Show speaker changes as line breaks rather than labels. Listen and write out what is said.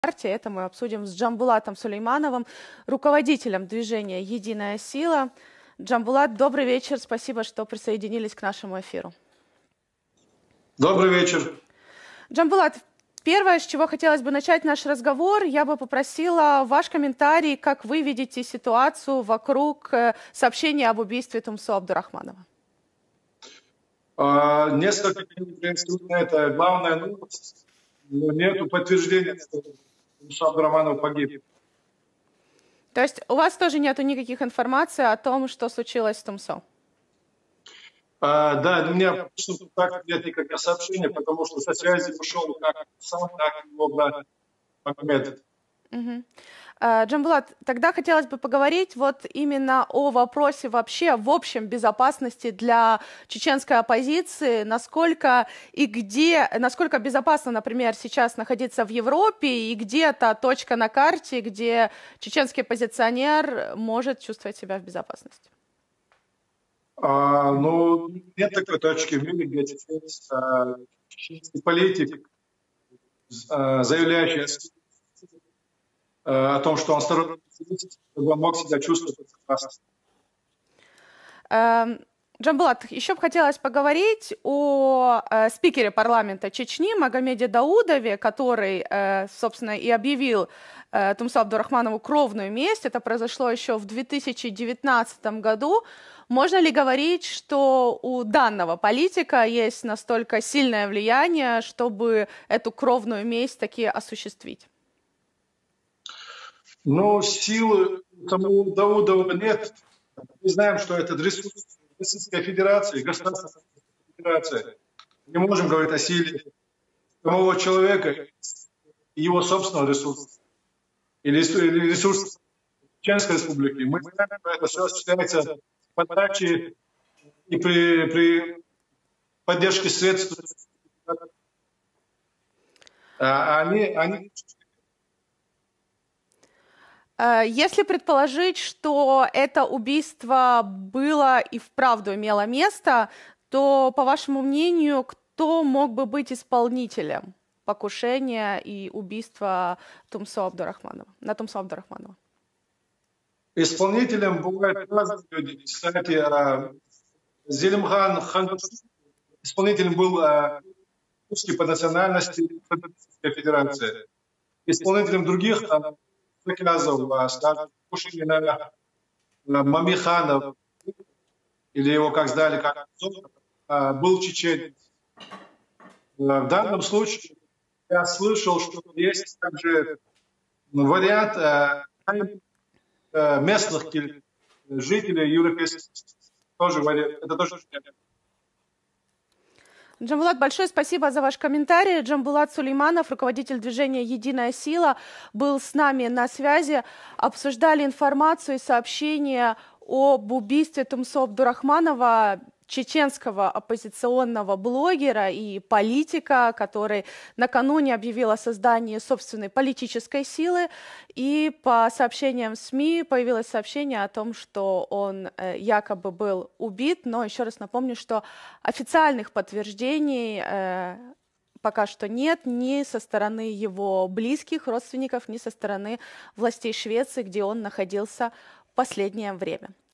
Это мы обсудим с Джамбулатом Сулеймановым, руководителем движения «Единая сила». Джамбулат, добрый вечер. Спасибо, что присоединились к нашему эфиру.
Добрый вечер.
Джамбулат, первое, с чего хотелось бы начать наш разговор, я бы попросила ваш комментарий, как вы видите ситуацию вокруг сообщения об убийстве Тумсо Абдурахманова.
Несколько дней сегодня это главная новость, но нет подтверждения, что Тумсо Абдурахманов погиб.
То есть у вас тоже нет никаких информаций о том, что случилось с Тумсо?
Да, у меня так нет никаких сообщений, потому что со связи ушел как сам, так и его брат Магомед.
Джамбулат, тогда хотелось бы поговорить вот именно о вопросе вообще в общем безопасности для чеченской оппозиции, насколько и где, насколько безопасно, например, сейчас находиться в Европе и где та точка на карте, где чеченский оппозиционер может чувствовать себя в безопасности.
Ну, нет такой точки в мире, где чеченский политик, заявляющий о том, что он сторонник, чтобы он мог себя чувствовать безопасно.
Джамбулат, еще бы хотелось поговорить о спикере парламента Чечни Магомеде Даудове, который, собственно, и объявил Тумсо Абдурахманову кровную месть. Это произошло еще в 2019 году. Можно ли говорить, что у данного политика есть настолько сильное влияние, чтобы эту кровную месть таки осуществить?
Ну, силы самого Даудова нет. Мы знаем, что это ресурс Российской Федерации, Государственная Федерация. Не можем говорить о силе самого человека, его собственного ресурса или ресурса Чеченской Республики. Мы знаем, что это все осуществляется подачи и при поддержке средств.
Если предположить, что это убийство было и вправду имело место, то, по вашему мнению, кто мог бы быть исполнителем покушения и убийства Тумсо Абдурахманова, на Тумсо Абдурахманова?
Исполнителем бывают разные люди. Кстати, Зелимхан Ханбаши исполнителем был русский по национальности Российской Федерации. Исполнителем других заказов, скажем, Кушинина, Мамиханов, или его как звали, был чеченец. В данном случае я слышал, что есть также вариант местных жителей европейских. Это тоже
Джамбулат, большое спасибо за ваш комментарий. Джамбулат Сулейманов, руководитель движения «Единая сила», был с нами на связи. Обсуждали информацию и сообщения об убийстве Тумсо Абдурахманова, чеченского оппозиционного блогера и политика, который накануне объявил о создании собственной политической силы. И по сообщениям СМИ появилось сообщение о том, что он якобы был убит. Но еще раз напомню, что официальных подтверждений пока что нет ни со стороны его близких родственников, ни со стороны властей Швеции, где он находился в последнее время.